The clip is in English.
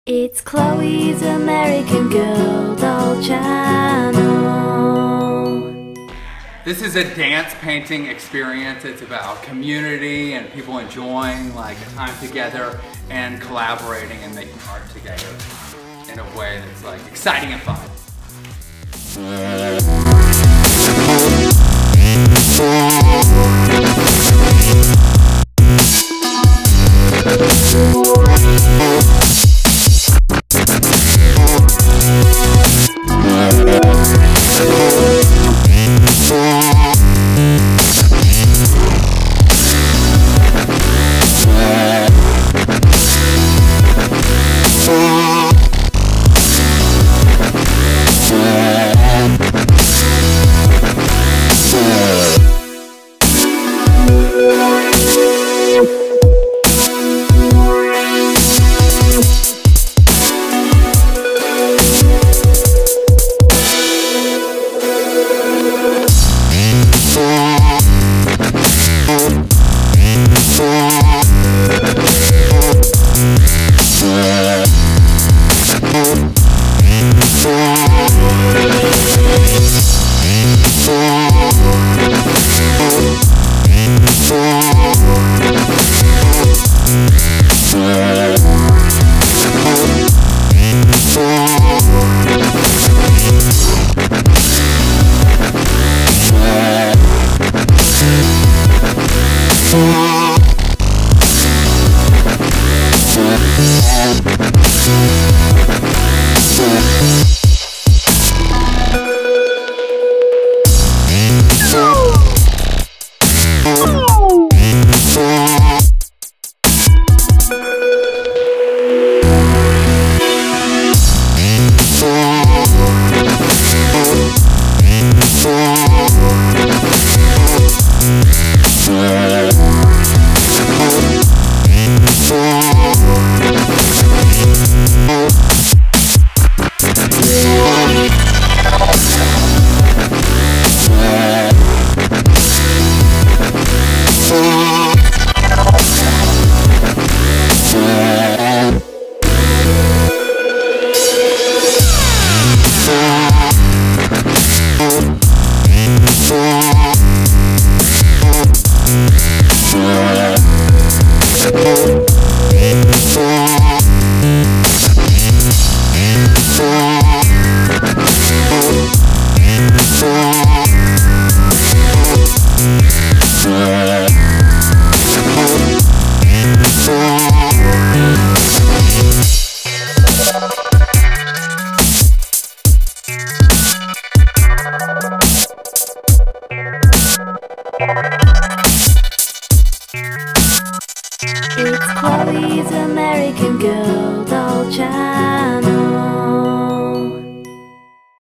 It's Chloe's American Girl Doll Channel. This is a dance painting experience. It's about community and people enjoying like time together and collaborating and making art together in a way that's like exciting and fun. It's Chloe's American Girl Doll Channel.